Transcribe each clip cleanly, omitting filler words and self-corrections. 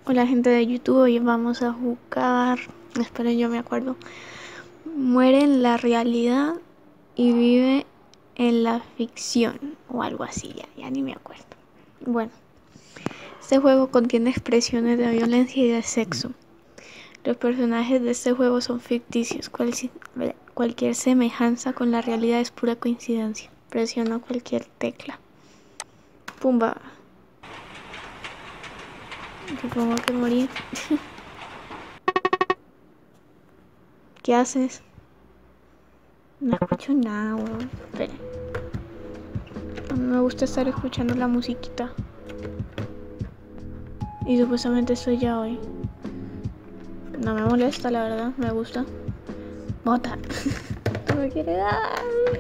Hola gente de YouTube, hoy vamos a jugar, esperen yo me acuerdo, muere en la realidad y vive en la ficción o algo así, ya ni me acuerdo. Bueno, este juego contiene expresiones de violencia y de sexo. Los personajes de este juego son ficticios, cualquier semejanza con la realidad es pura coincidencia. Presiona cualquier tecla. Pumba. Supongo que morí. ¿Qué haces? No escucho nada, weón. Espera. A mí me gusta estar escuchando la musiquita. Y supuestamente estoy ya hoy. No me molesta, la verdad. Me gusta. Mota. No me quiere dar.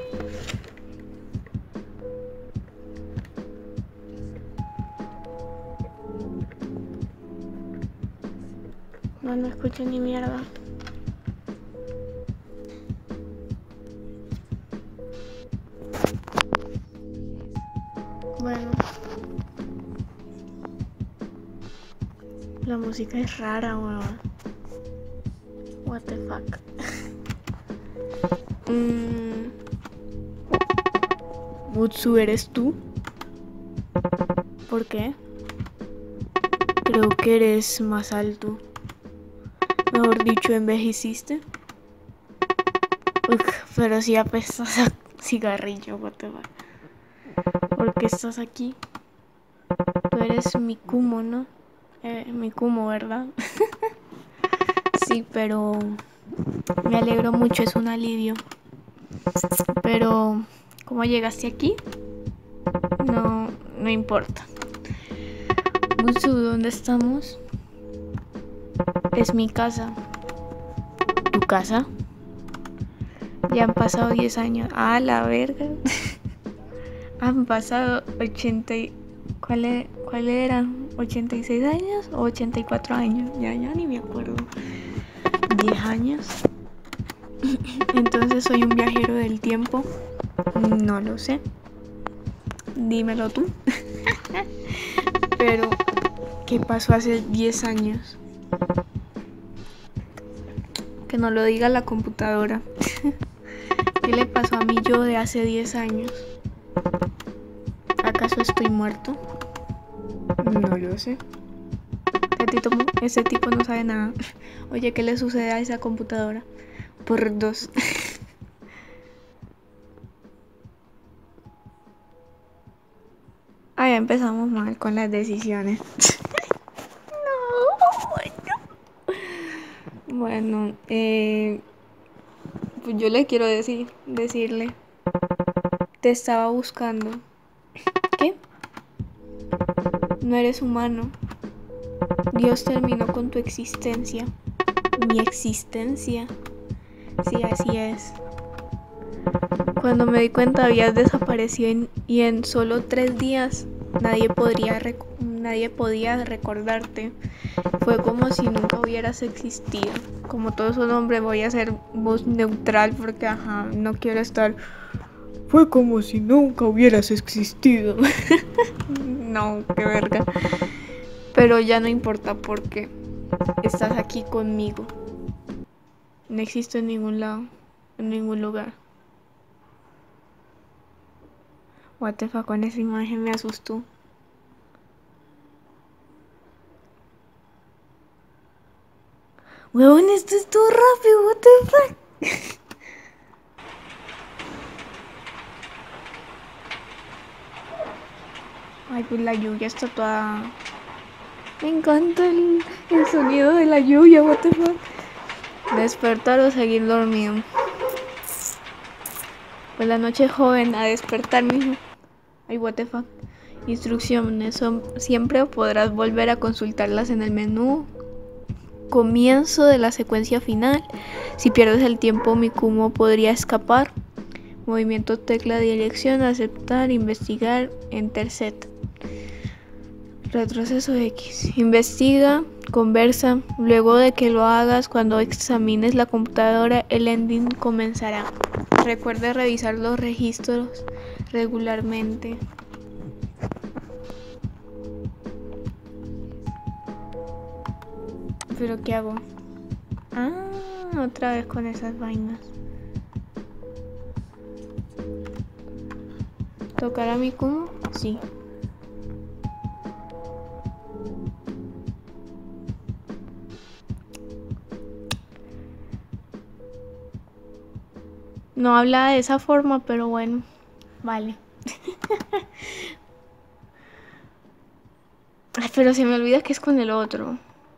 No escucho ni mierda. Bueno. La música es rara, weón. What the fuck. Mutsu, ¿eres tú? ¿Por qué? Creo que eres más alto. Mejor dicho, envejeciste. Pero sí apestas a cigarrillo, what the fuck. ¿Por qué estás aquí? Tú eres Mikumo, ¿no? Mikumo, ¿verdad? Sí, pero me alegro mucho, es un alivio. Pero, ¿cómo llegaste aquí? No importa. Mutsu, ¿dónde estamos? Es mi casa. ¿Tu casa? Ya han pasado 10 años. Ah, la verga. Han pasado 80. ¿Cuál eran? ¿86 años o 84 años? Ya ni me acuerdo. 10 años. Entonces soy un viajero del tiempo. No lo sé. Dímelo tú. Pero, ¿qué pasó hace 10 años? Que no lo diga la computadora. ¿Qué le pasó a mí yo de hace 10 años? ¿Acaso estoy muerto? No lo sé. Ese tipo no sabe nada. Oye, ¿qué le sucede a esa computadora? Por dos. Ah, ya empezamos mal con las decisiones. No. Bueno, pues yo le quiero decirle. Te estaba buscando. ¿Qué? No eres humano. Dios terminó con tu existencia. Mi existencia. Sí, así es. Cuando me di cuenta habías desaparecido y en solo 3 días nadie podía recordarte. Fue como si nunca hubieras existido. Como todo su nombre, voy a hacer voz neutral porque no quiero estar. Fue como si nunca hubieras existido. No, qué verga. Pero ya no importa porque estás aquí conmigo. No existo en ningún lado, en ningún lugar. What the fuck, con esa imagen me asustó. Weón, esto es todo rápido, what the fuck. Ay, pues la lluvia está toda. Me encanta el sonido de la lluvia, what the fuck. Despertar o seguir dormido. Pues la noche joven, a despertar, mijo. Ay, what the fuck. Instrucciones siempre podrás volver a consultarlas en el menú. Comienzo de la secuencia final. Si pierdes el tiempo, Mikumo podría escapar. Movimiento tecla de dirección, aceptar, investigar, enter set. Retroceso X. Investiga, conversa. Luego de que lo hagas, cuando examines la computadora, el ending comenzará. Recuerda revisar los registros regularmente. ¿Pero qué hago? Ah, otra vez con esas vainas. ¿Tocar a mi Kumo? Sí. No habla de esa forma, pero bueno, vale. Ay, pero se me olvida que es con el otro.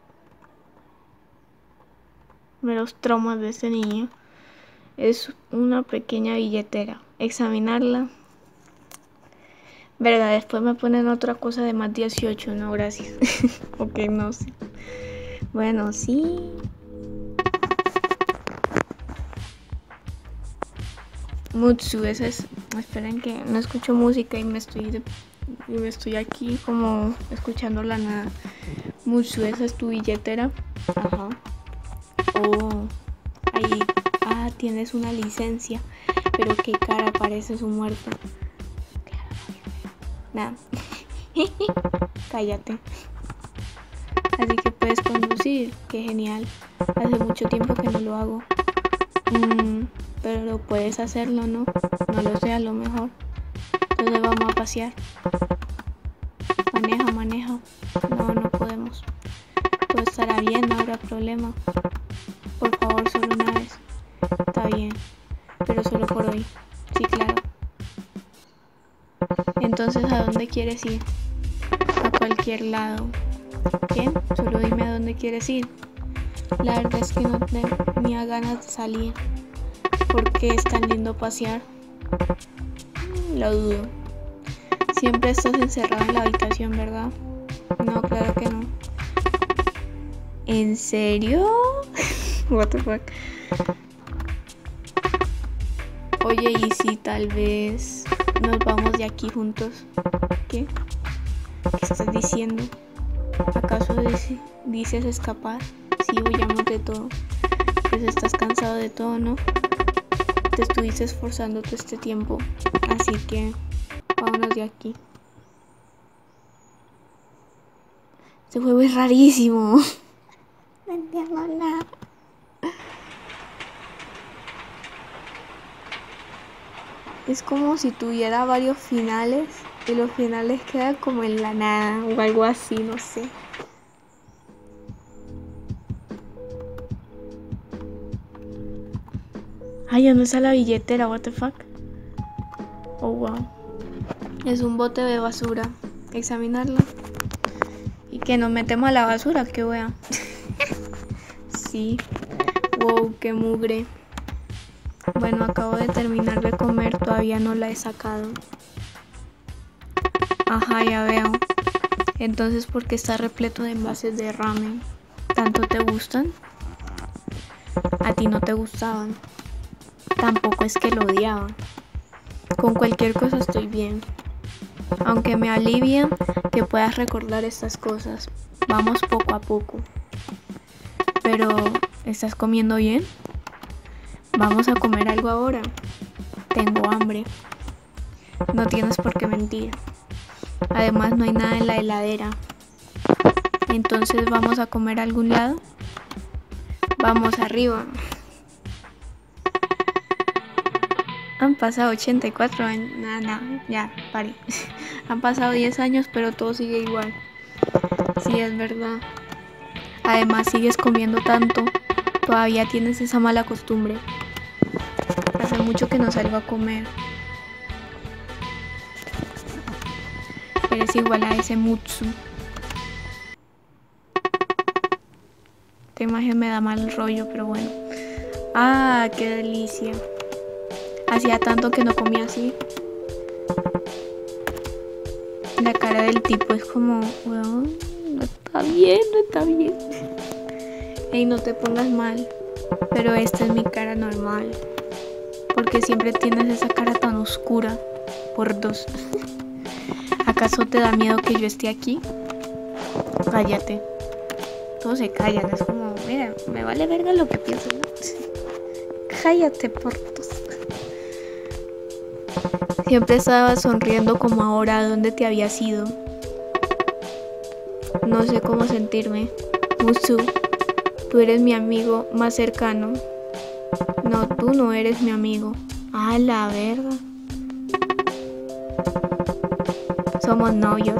Los traumas de este niño. Es una pequeña billetera. Examinarla. Verdad, después me ponen otra cosa de más 18, no, gracias. Ok, no sé. Bueno, sí. Mutsu, esa es. Esperen que no escucho música y me estoy aquí como escuchando la nada. Mutsu, esa es tu billetera. Ajá. Oh, ahí. Ah, tienes una licencia. Pero qué cara, parece su muerto. Nada. Cállate. Así que puedes conducir. Qué genial. Hace mucho tiempo que no lo hago. Pero puedes hacerlo, ¿no? No lo sé, a lo mejor. Entonces vamos a pasear. Maneja, maneja. No, no podemos. Todo estará bien, no habrá problema. Por favor, solo una vez. Está bien. Pero solo por hoy. Sí, claro. Entonces, ¿a dónde quieres ir? A cualquier lado. ¿Qué? Solo dime a dónde quieres ir. La verdad es que no tenía ganas de salir. ¿Por qué es tan lindo pasear? Lo dudo. Siempre estás encerrado en la habitación, ¿verdad? No, claro que no. ¿En serio? What the fuck. Oye, ¿y si tal vez nos vamos de aquí juntos? ¿Qué? ¿Qué estás diciendo? ¿Acaso dices escapar? Sí, huyamos de todo. Pues estás cansado de todo, ¿no? Te estuviste esforzando todo este tiempo. Así que vámonos de aquí. Este juego es rarísimo. No entiendo nada. Es como si tuviera varios finales y los finales quedan como en la nada o algo así, no sé. Ay, ¿dónde está la billetera? What the fuck? Oh, wow. Es un bote de basura. Examinarla. ¿Y que nos metemos a la basura? ¿Qué wea? Sí. Wow, qué mugre. Bueno, acabo de terminar de comer, todavía no la he sacado. Ajá, ya veo. Entonces, ¿por qué está repleto de envases de ramen? ¿Tanto te gustan? A ti no te gustaban. Tampoco es que lo odiaba. Con cualquier cosa estoy bien. Aunque me alivia que puedas recordar estas cosas. Vamos poco a poco. Pero, ¿estás comiendo bien? Vamos a comer algo ahora. Tengo hambre. No tienes por qué mentir. Además, no hay nada en la heladera. Entonces, ¿vamos a comer a algún lado? Vamos arriba. Han pasado 84 años. No, ya, pare. Han pasado 10 años, pero todo sigue igual. Sí, es verdad. Además, sigues comiendo tanto. Todavía tienes esa mala costumbre. Hace mucho que no salgo a comer. Eres igual a ese Mutsu. Esta imagen me da mal rollo, pero bueno. Ah, qué delicia. Hacía tanto que no comía así. La cara del tipo es como, bueno, no está bien, no está bien. Ey, no te pongas mal. Pero esta es mi cara normal. Porque siempre tienes esa cara tan oscura. Por dos. ¿Acaso te da miedo que yo esté aquí? Cállate. Todos se callan. Es como, mira, me vale verga lo que piensas, ¿no? Cállate, por dos. Siempre estabas sonriendo como ahora. ¿A dónde te habías ido? No sé cómo sentirme. Mutsu, Tú eres mi amigo más cercano. No, tú no eres mi amigo. Ah, la verga. Somos novios.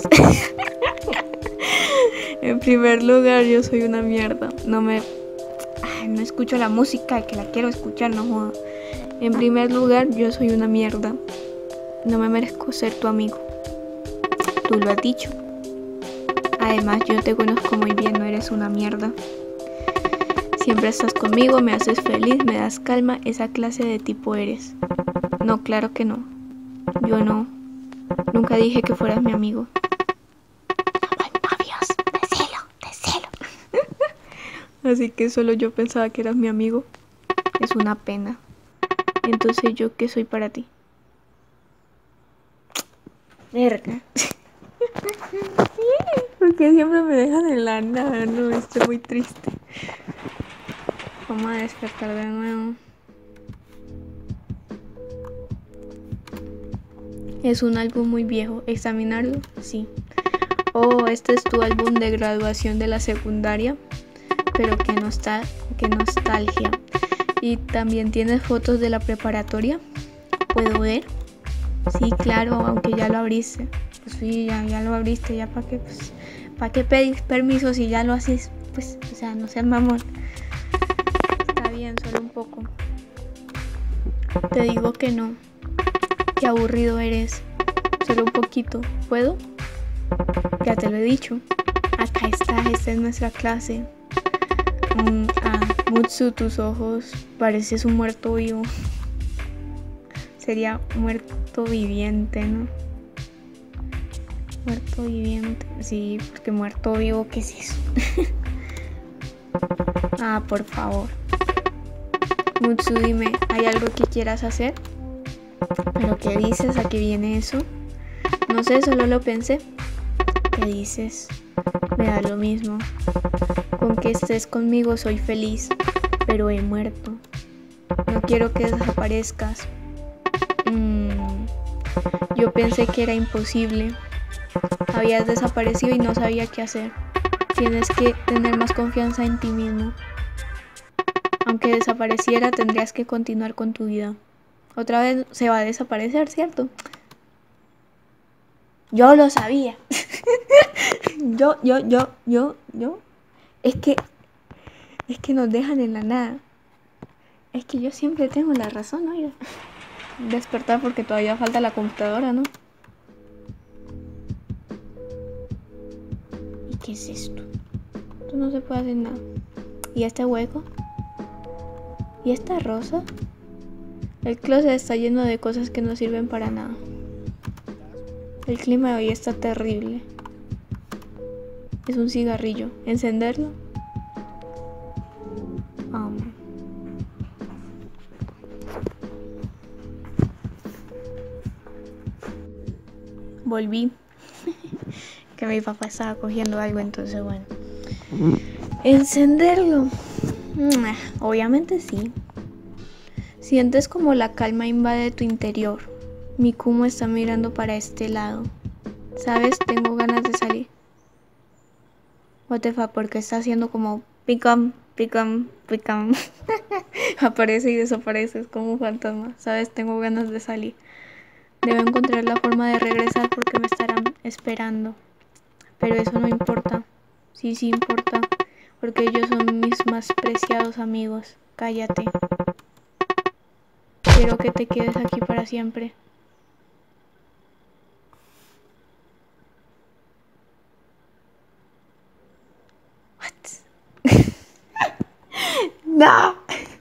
En primer lugar, yo soy una mierda. No escucho la música que la quiero escuchar, no joda. En primer lugar, yo soy una mierda. No me merezco ser tu amigo. Tú lo has dicho. Además, yo te conozco muy bien, no eres una mierda. Siempre estás conmigo, me haces feliz, me das calma, esa clase de tipo eres. No, claro que no. Yo no. Nunca dije que fueras mi amigo. Novios, de celo. Así que solo yo pensaba que eras mi amigo. Es una pena. Entonces, ¿yo qué soy para ti? Verga. Porque siempre me dejan en la nada, no, estoy muy triste. Vamos a despertar de nuevo. Es un álbum muy viejo. ¿Examinarlo? Sí. Oh, este es tu álbum de graduación de la secundaria. Pero qué nostalgia. Y también tienes fotos de la preparatoria. ¿Puedo ver? Sí, claro, aunque ya lo abriste. Pues sí, ya lo abriste, ya para qué pedir permiso si ya lo haces, pues, o sea, no seas mamón. Está bien, solo un poco. Te digo que no. Qué aburrido eres. Solo un poquito. ¿Puedo? Ya te lo he dicho. Acá está, esta es nuestra clase. Mutsu, tus ojos. Pareces un muerto vivo. Sería muerto viviente, ¿no? Muerto viviente. Sí, porque muerto vivo, ¿qué es eso? Por favor. Mutsu, dime, ¿hay algo que quieras hacer? ¿Pero qué dices? ¿A qué viene eso? No sé, solo lo pensé. ¿Qué dices? Me da lo mismo. Con que estés conmigo soy feliz, pero he muerto. No quiero que desaparezcas. Yo pensé que era imposible. Habías desaparecido y no sabía qué hacer. Tienes que tener más confianza en ti mismo. Aunque desapareciera, tendrías que continuar con tu vida. Otra vez se va a desaparecer, ¿cierto? Yo lo sabía. Yo. Es que nos dejan en la nada. Es que yo siempre tengo la razón, oiga. Despertar porque todavía falta la computadora, ¿no? ¿Y qué es esto? Esto no se puede hacer nada. ¿Y este hueco? ¿Y esta rosa? El closet está lleno de cosas que no sirven para nada. El clima de hoy está terrible. Es un cigarrillo. ¿Encenderlo? Volví. Que mi papá estaba cogiendo algo, entonces bueno. ¿Encenderlo? Obviamente sí. Sientes como la calma invade tu interior. Mi Kumo está mirando para este lado. ¿Sabes? Tengo ganas de salir. What the fuck, porque está haciendo como picam. Aparece y desaparece, es como un fantasma. ¿Sabes? Tengo ganas de salir. Debo encontrar la forma de regresar porque me estarán esperando. Pero eso no importa. Sí importa. Porque ellos son mis más preciados amigos. Cállate. Quiero que te quedes aquí para siempre. What? No.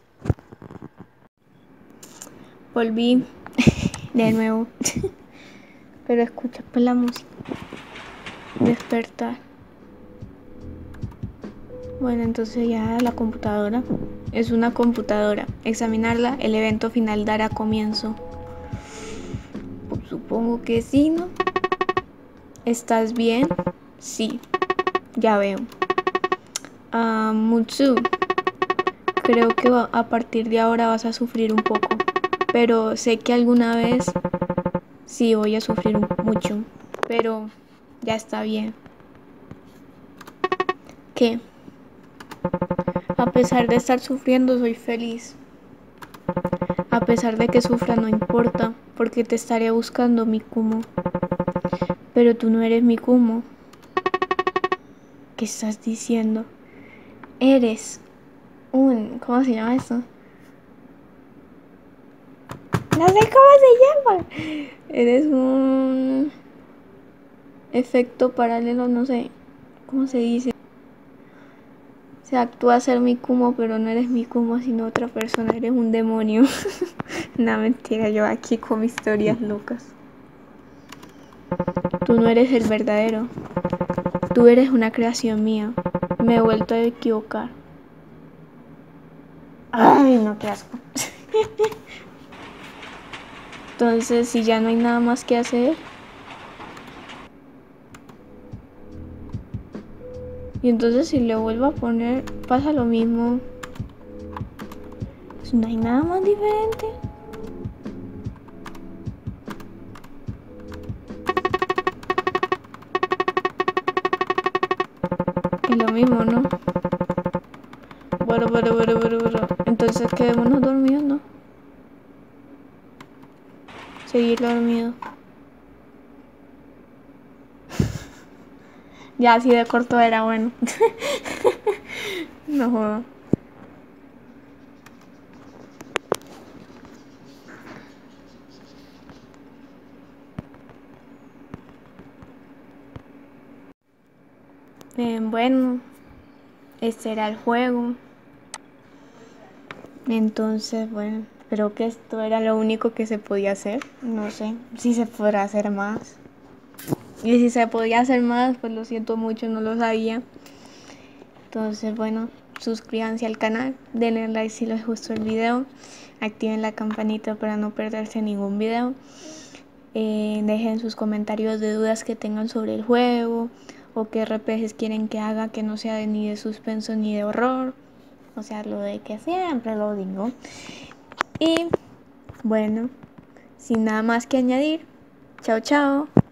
Volví de nuevo. Pero escucha pues la música. Despertar. Bueno, entonces ya la computadora. Es una computadora. Examinarla, el evento final dará comienzo. Pues supongo que sí, ¿no? ¿Estás bien? Sí. Ya veo. Mutsu. Creo que a partir de ahora vas a sufrir un poco. Pero sé que alguna vez sí voy a sufrir mucho. Pero ya está bien. ¿Qué? A pesar de estar sufriendo, soy feliz. A pesar de que sufra, no importa, porque te estaré buscando, mi Kumo. Pero tú no eres mi Kumo. ¿Qué estás diciendo? Eres un... ¿Cómo se llama eso? No sé cómo se llama. Eres un... efecto paralelo, no sé. ¿Cómo se dice? O sea, actúa ser mi Kumo, pero no eres mi Kumo, sino otra persona. Eres un demonio. No, mentira, yo aquí con historias locas. Tú no eres el verdadero. Tú eres una creación mía. Me he vuelto a equivocar. Ay, no, qué asco. Entonces, si ya no hay nada más que hacer. Y entonces si le vuelvo a poner, pasa lo mismo. Pues no hay nada más diferente. Es lo mismo, ¿no? Bueno. Entonces quedémonos dormidos, ¿no? Seguir dormido. Ya así de corto era bueno. No jodo. Bueno, este era el juego. Entonces, bueno, creo que esto era lo único que se podía hacer. No sé si se podrá hacer más. Y si se podía hacer más, pues lo siento mucho, no lo sabía. Entonces, bueno, suscríbanse al canal, denle like si les gustó el video, activen la campanita para no perderse ningún video. Dejen sus comentarios de dudas que tengan sobre el juego o qué RPGs quieren que haga que no sea ni de suspenso ni de horror. O sea, lo de que siempre lo digo. Y bueno, sin nada más que añadir, chao chao.